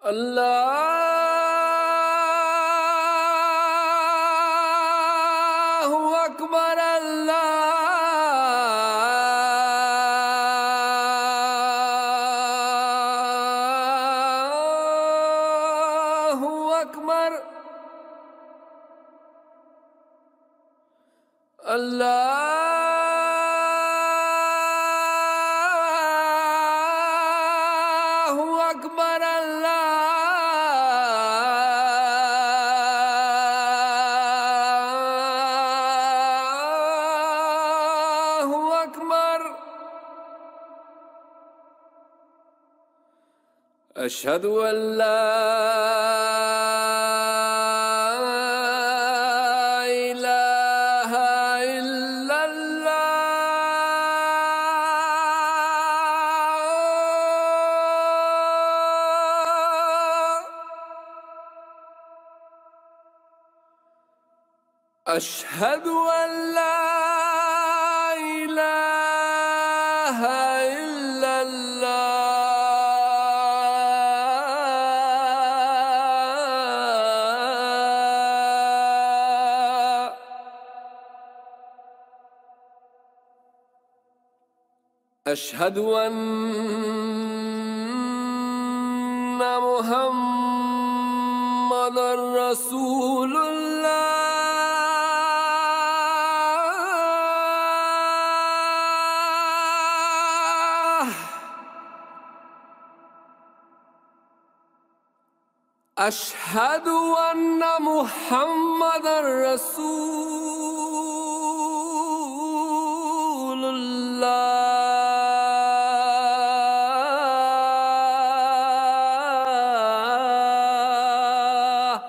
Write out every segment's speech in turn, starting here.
अल्लाहु अकबर अल्लाहु अकबर अल्लाहु अकबर अल्लाहु अकबर। अशहदु अल्ला इलाहा इल्लल्लाह। अशहदु अल्ला इलाहा इल्लल्लाह। अशहदु अन्ना मुहम्मदर रसूलुल्लाह। अशहदु अन्ना मुहम्मदर रसूलुल्लाह।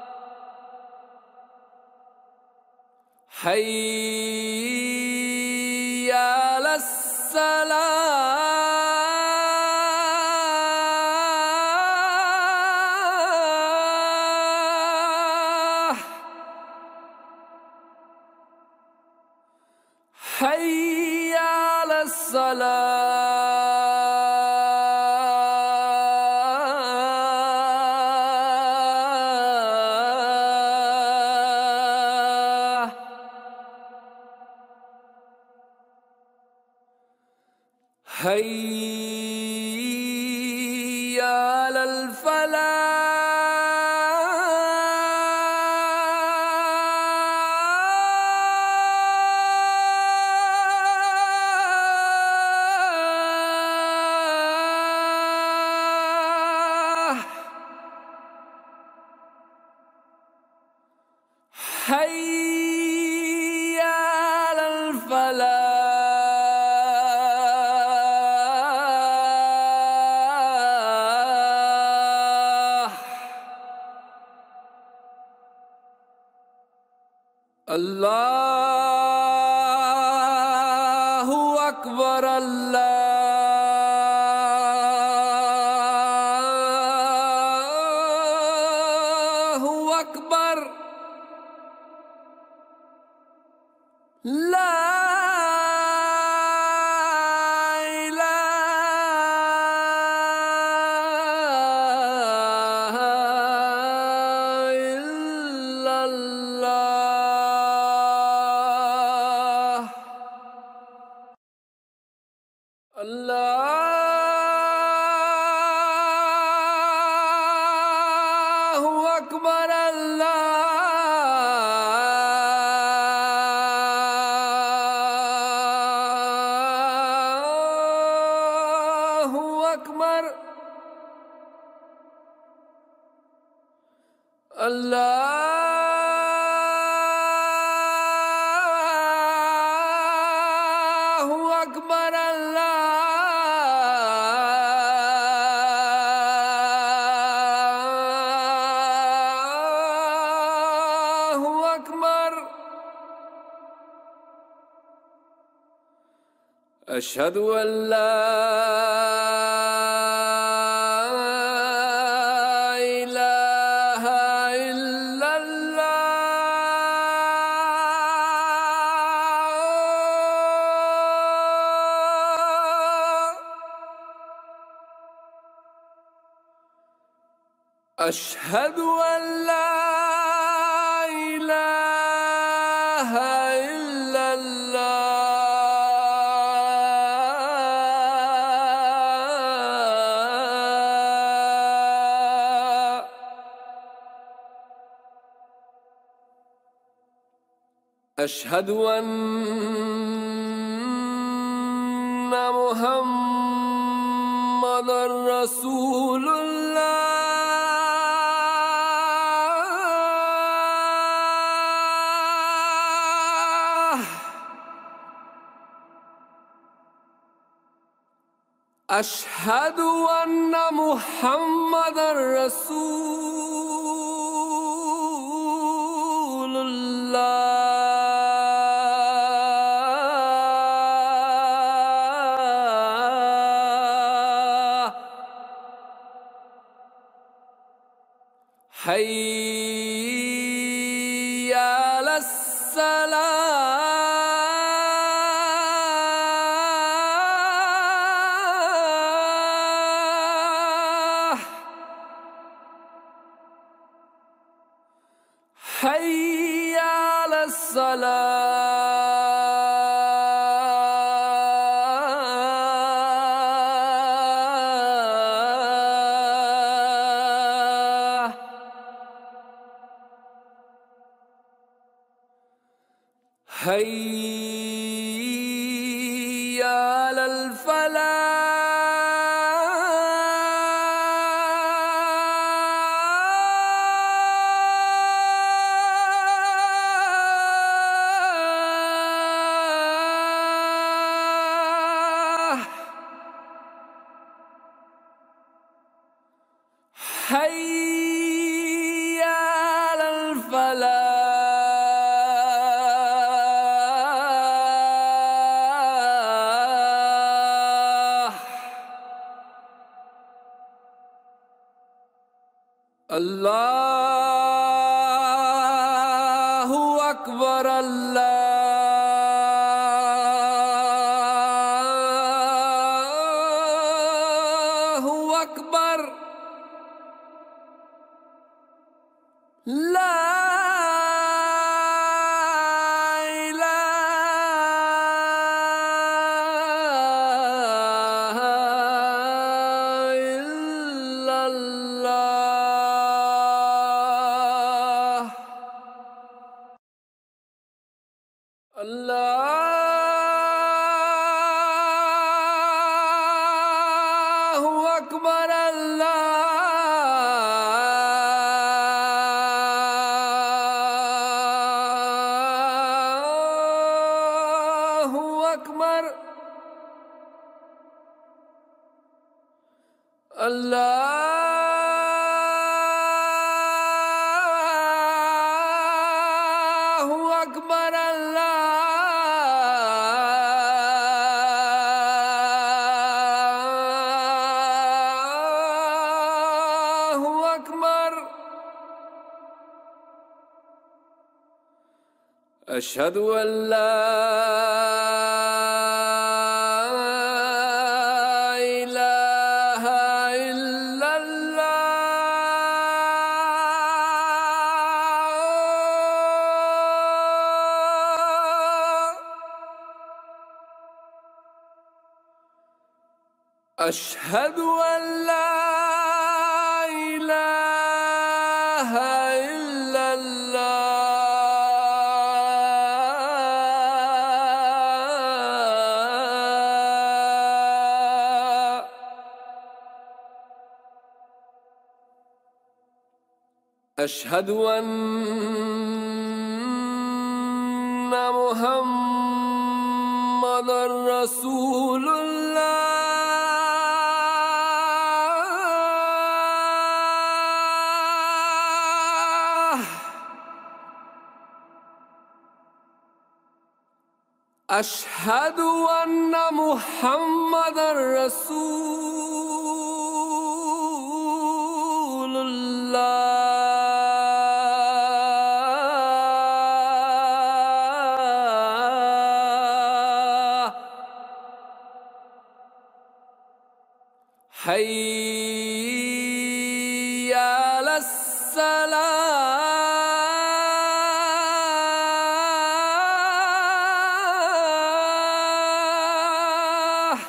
हय्या अलस्सलाह। हय्या अलस्सलाह। हय्या अलल फलाह। हय्या अलल फलाह। अल्लाहु अकबर अल्लाहु अकबर। ला इलाहा इल्लल्लाह। अल्लाहु अकबर अल्लाहु अकबर। अल्लाहु अकबर अल्लाहु अकबर। अशहदु अल्ला इलाहा इल्लल्लाह। أشهد أن لا إله إلا الله. أشهد أن محمدًا رسول الله. أشهد أن محمدًا رسول الله. حي على الصلاة. حي على الصلاة. حي على الفلاح. حي على الفلاح. الله أكبر. الله أكبر. لا إله إلا الله. الله أكبر. الله أكبر. الله أكبر. الله أكبر. أشهد أن لا إله إلا الله. أشهد أن لا إله إلا الله. أشهد أن محمدًا رسول الله. أشهد أن محمدًا رسول الله. حي على الصلاة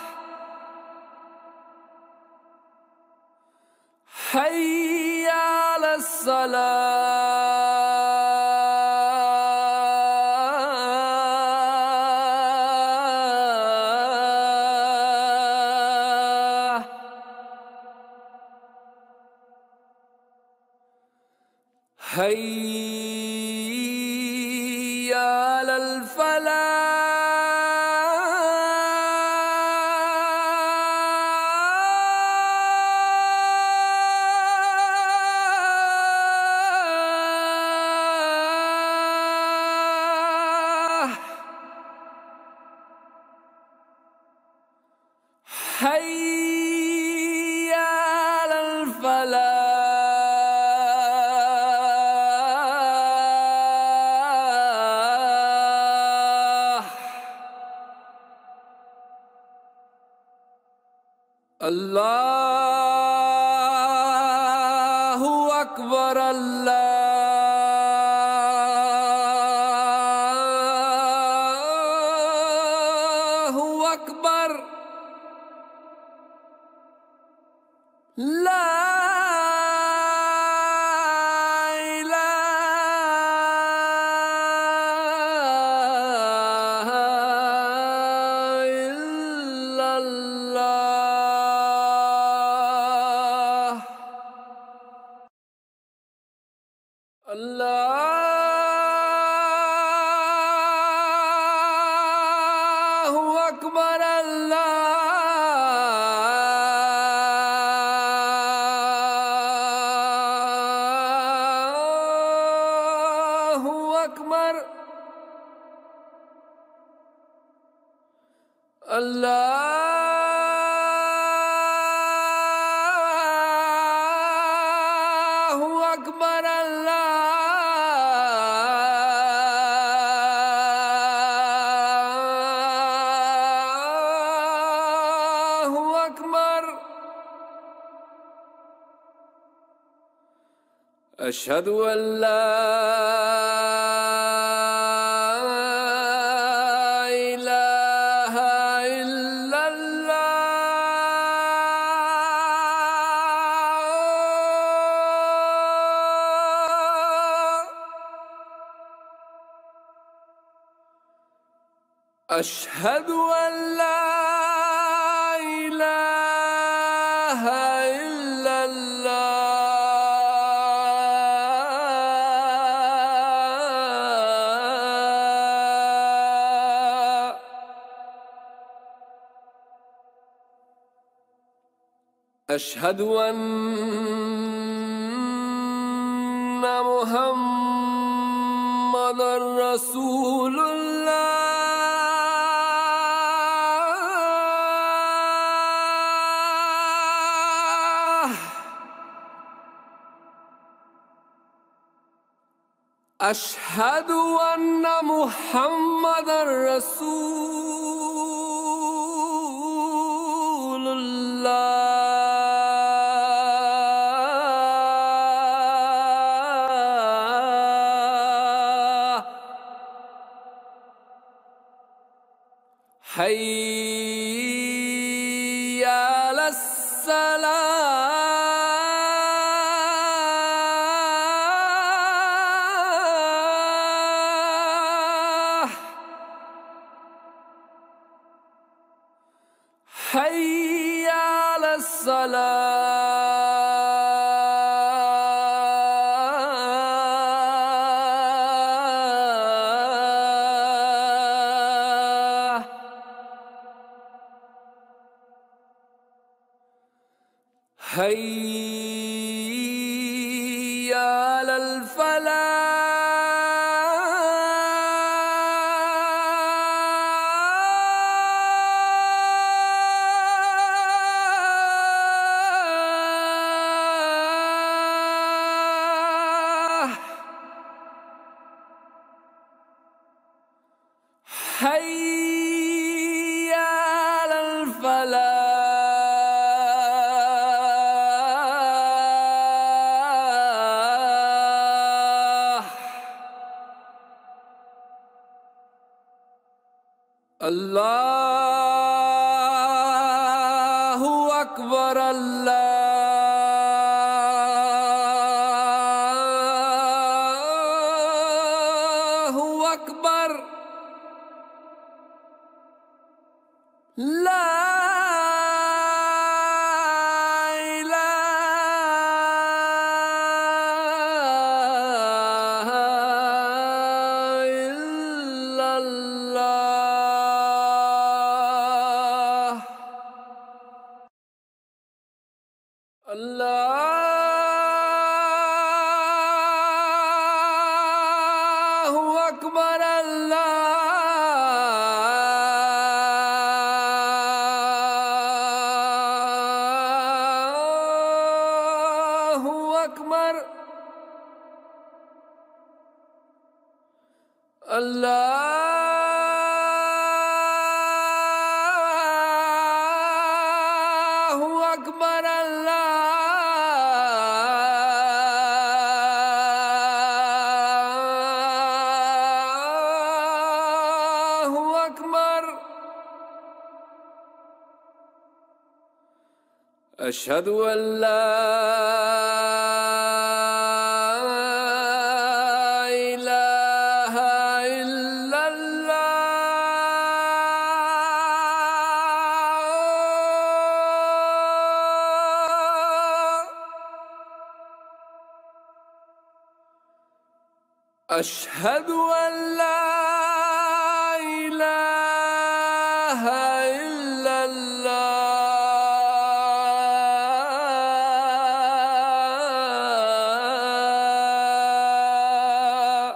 حي على الصلاة حي على الفلاح حي على الفلاح الله أكبر الله أكبر لا إله إلا الله الله أكبر الله أكبر الله أكبر الله أكبر أشهد أن لا إله إلا الله أشهد أن لا إله إلا الله أشهد أن محمدًا رسول الله أشهد أن محمدًا رسول الله حي على الصلاة حي على الصلاة حي على الفلاح حي على الفلاح अल्लाहु अकबर अल्लाहु अकबर ला इलाहा इल्लल्लाह अल्लाहु अकबर अल्लाहु अकबर अल्लाहु अकबर अल्लाहु अकबर अशहदु अल्ला इलाहा इल्लल्लाह अशहदु अल्ला इलाहा इल्लल्लाह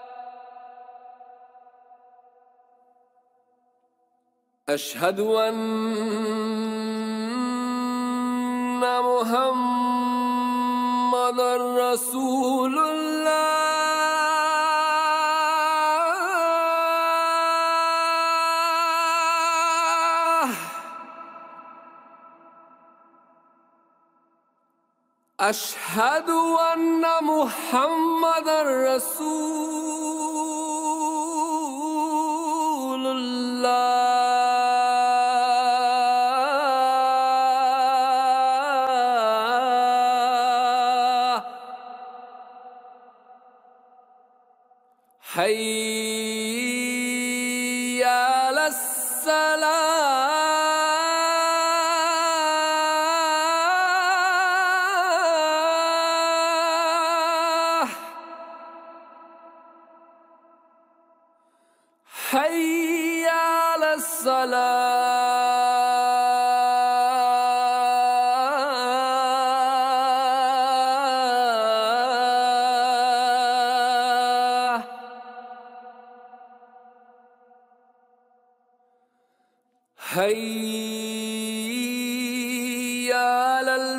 अशहदु अन्ना मुहम्मदर रसूलुल्लाह अशहदु अन्ना मुहम्मदर रसूलुल्लाह हय्या अलस्सलाह हय्या अलस्सलाह हय्या अलल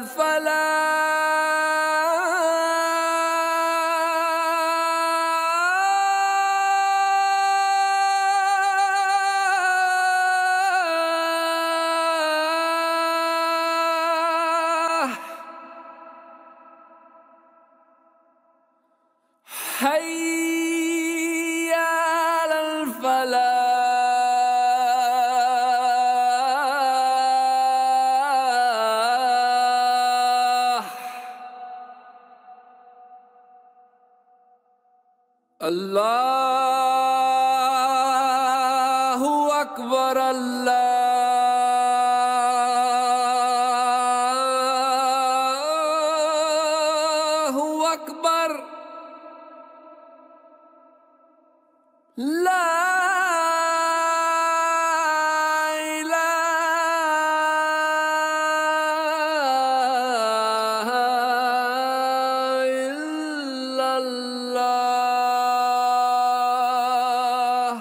फलाह हय्या अलल फलाह अल्लाहु अकबर अल्लाहु अकबर ला इलाहा इल्लल्लाह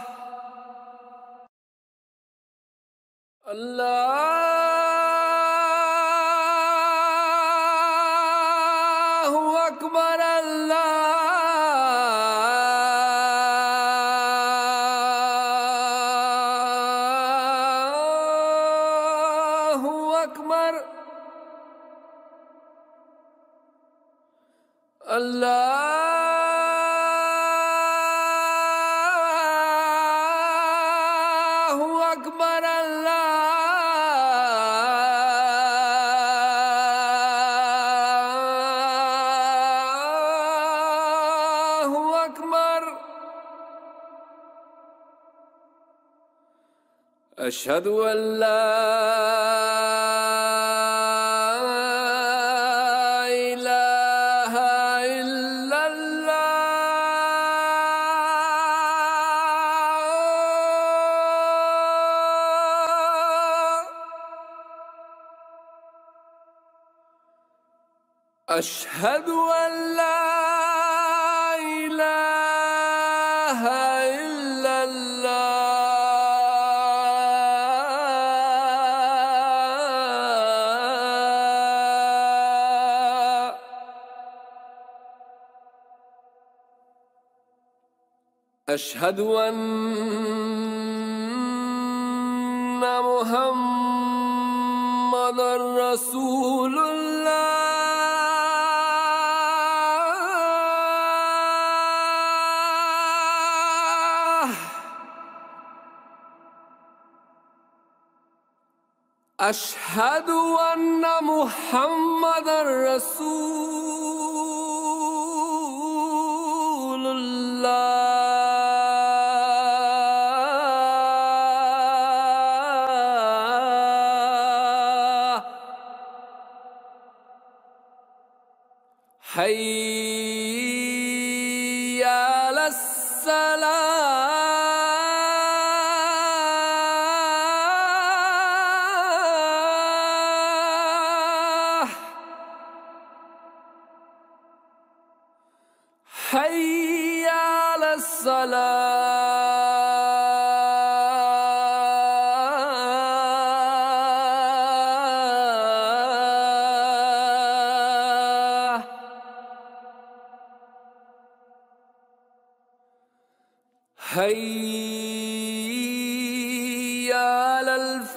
अल्लाहु अकबर अल्लाहु अकबर अल्लाहु أشهد أن لا إله إلا الله. أشهد أن لا إله إلا الله. أشهد أن محمدًا رسول الله. أشهد أن محمدًا رسول الله. حي على الصلاة. حي على الصلاة. حي على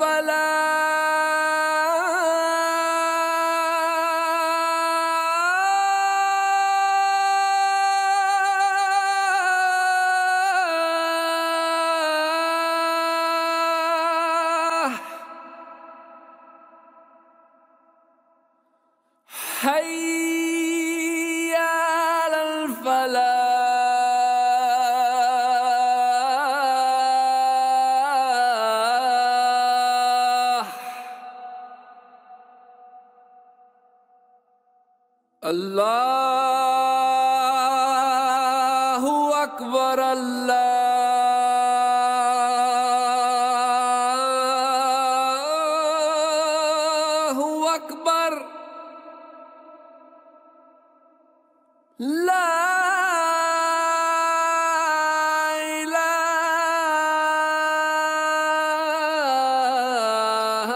الفلاح. حي على الفلاح. الله أكبر. الله أكبر. لا إله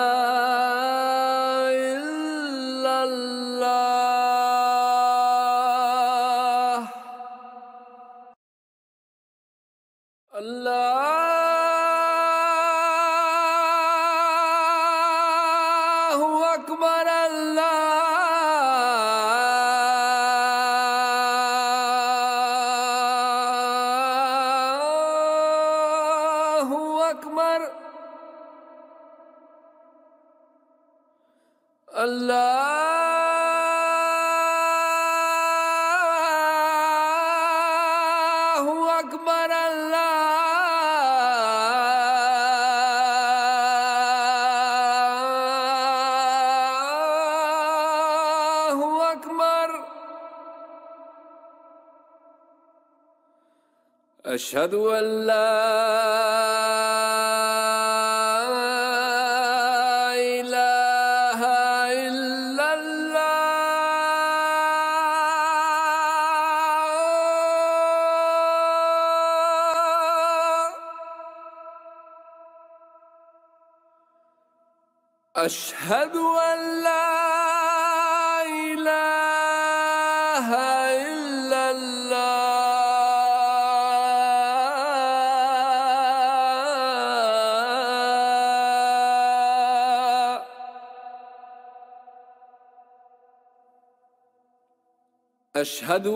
إلا الله. الله أكبر. الله أكبر. الله أكبر. الله أكبر. أشهد أن لا إله إلا الله. أشهد أن لا إله إلا الله. أشهد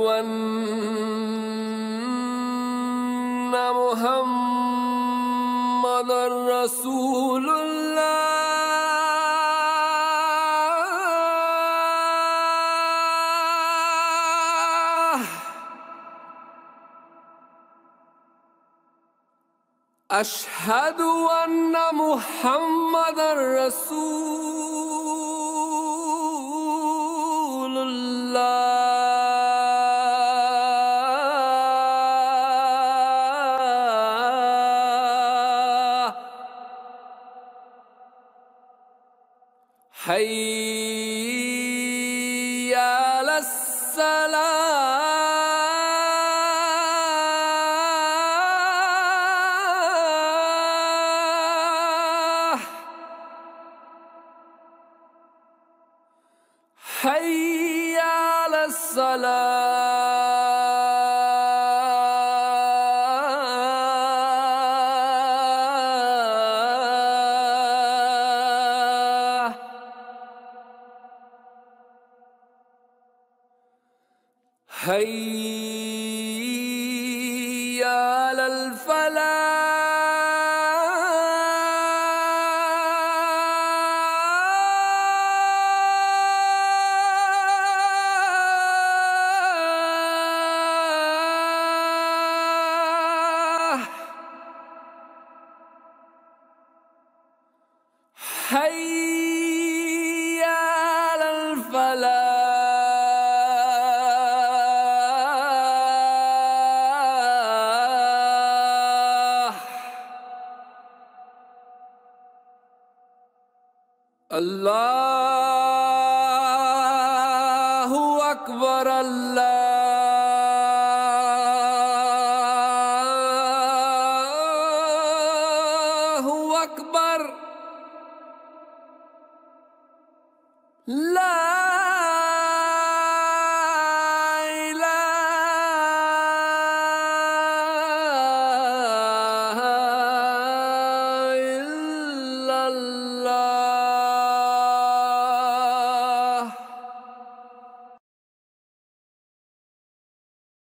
أن محمدًا رسول الله. أشهد أن محمدًا رسول الله. حي على الصلاة. حي على الصلاة. حي على الفلاح. حي على الفلاح. الله أكبر. الله أكبر. لا إله إلا الله.